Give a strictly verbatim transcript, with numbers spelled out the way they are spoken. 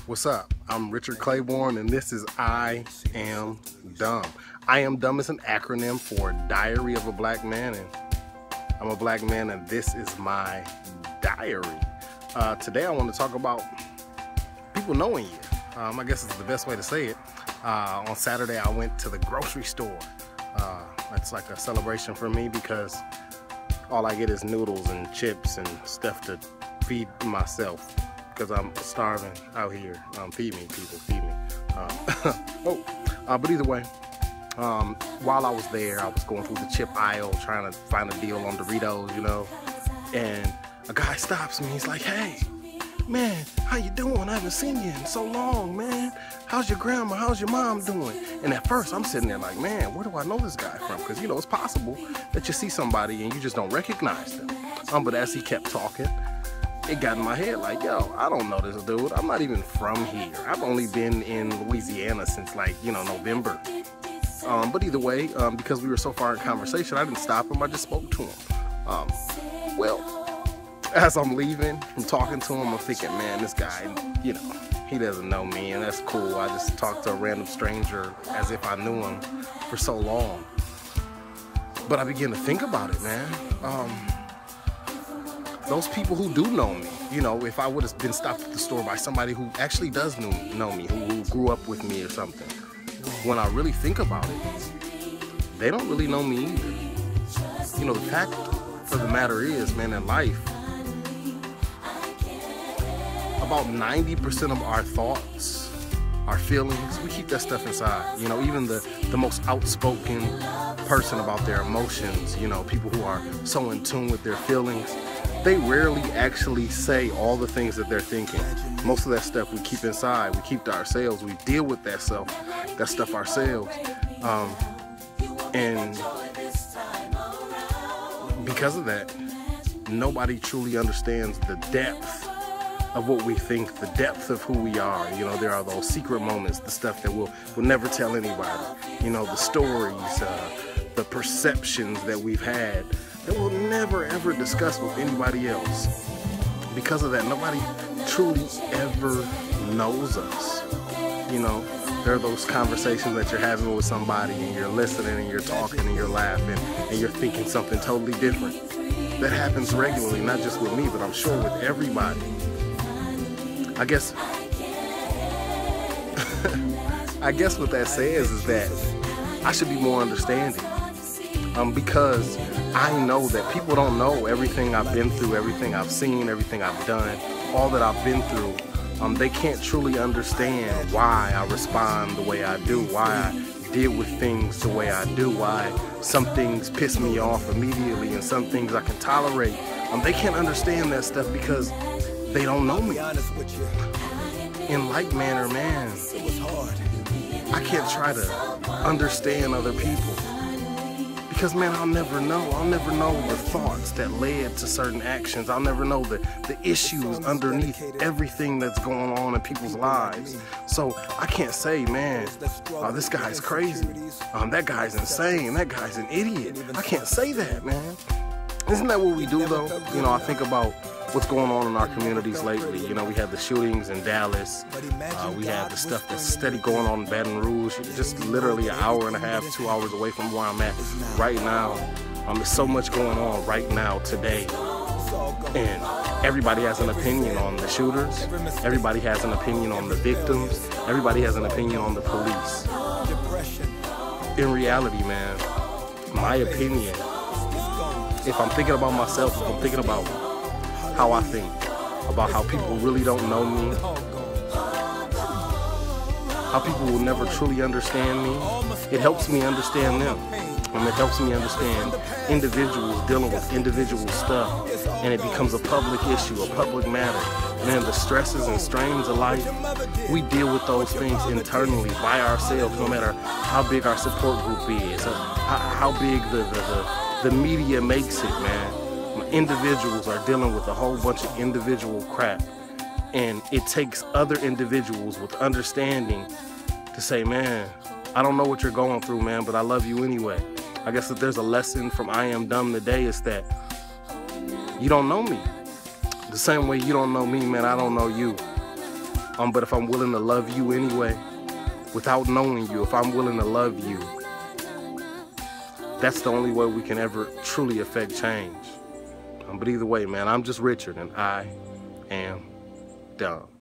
What's up? I'm Richard Clayborne, and this is I Am Dumb. I Am Dumb is an acronym for Diary of a Black Man, and I'm a black man, and this is my diary. Uh, today I want to talk about people knowing you. Um, I guess it's the best way to say it. Uh, on Saturday I went to the grocery store. Uh, it's like a celebration for me because all I get is noodles and chips and stuff to feed myself. Because I'm starving out here. Um, feed me, people, feed me. Um, oh, uh, but either way, um, while I was there, I was going through the chip aisle trying to find a deal on Doritos, you know, and a guy stops me. He's like, "Hey, man, how you doing? I haven't seen you in so long, man. How's your grandma? How's your mom doing?" And at first, I'm sitting there like, man, where do I know this guy from? Because, you know, it's possible that you see somebody and you just don't recognize them. Um, but as he kept talking, it got in my head like, yo, I don't know this dude. I'm not even from here. I've only been in Louisiana since like, you know, November. Um, but either way, um, because we were so far in conversation, I didn't stop him. I just spoke to him. Um, well, as I'm leaving from talking to him, I'm thinking, man, this guy, you know, he doesn't know me, and that's cool. I just talked to a random stranger as if I knew him for so long. But I began to think about it, man. Um, Those people who do know me, you know, if I would have been stopped at the store by somebody who actually does know me, know me who, who grew up with me or something, when I really think about it, they don't really know me either. You know, the fact of the matter is, man, in life, about ninety percent of our thoughts, our feelings, we keep that stuff inside. You know, even the, the most outspoken person about their emotions, you know, people who are so in tune with their feelings, they rarely actually say all the things that they're thinking. Most of that stuff we keep inside. We keep to ourselves. We deal with that stuff, that stuff ourselves. Um, and because of that, nobody truly understands the depth of what we think, the depth of who we are. You know, there are those secret moments, the stuff that we'll, we'll never tell anybody. You know, the stories, uh, the perceptions that we've had that we'll never ever discuss with anybody else. Because of that, nobody truly ever knows us. You know, there are those conversations that you're having with somebody and you're listening and you're talking and you're laughing and you're thinking something totally different. That happens regularly, not just with me, but I'm sure with everybody. I guess, I guess what that says is that I should be more understanding. Um, because I know that people don't know everything I've been through, everything I've seen, everything I've done, all that I've been through. Um, they can't truly understand why I respond the way I do, why I deal with things the way I do, why some things piss me off immediately and some things I can tolerate. Um, they can't understand that stuff because they don't know me. In like manner, man, I can't try to understand other people. Because, man, I'll never know. I'll never know the thoughts that led to certain actions. I'll never know the, the issues underneath everything that's going on in people's lives. So I can't say, man, oh, this guy's crazy. Um, that guy's insane. That guy's an idiot. I can't say that, man. Isn't that what we do, though? You know, I think about what's going on in our communities lately. You know, we have the shootings in Dallas. Uh, we have the stuff that's steady going on in Baton Rouge. Just literally an hour and a half, two hours away from where I'm at right now. Um, there's so much going on right now, today. And everybody has an opinion on the shooters. Everybody has an opinion on the victims. Everybody has an opinion on the police. In reality, man, my opinion, if I'm thinking about myself, if I'm thinking about how I think, about how people really don't know me, how people will never truly understand me, it helps me understand them. And it helps me understand individuals dealing with individual stuff, and it becomes a public issue, a public matter. Man, the stresses and strains of life, we deal with those things internally by ourselves, no matter how big our support group is, how big the, the, the, the media makes it, man. Individuals are dealing with a whole bunch of individual crap, and it takes other individuals with understanding to say, man, I don't know what you're going through, man, but I love you anyway. I guess if there's a lesson from I Am Dumb today, is that you don't know me. The same way you don't know me, man, I don't know you. Um, but if I'm willing to love you anyway, without knowing you, if I'm willing to love you, that's the only way we can ever truly affect change. Um, but either way, man, I'm just Richard, and I am dumb.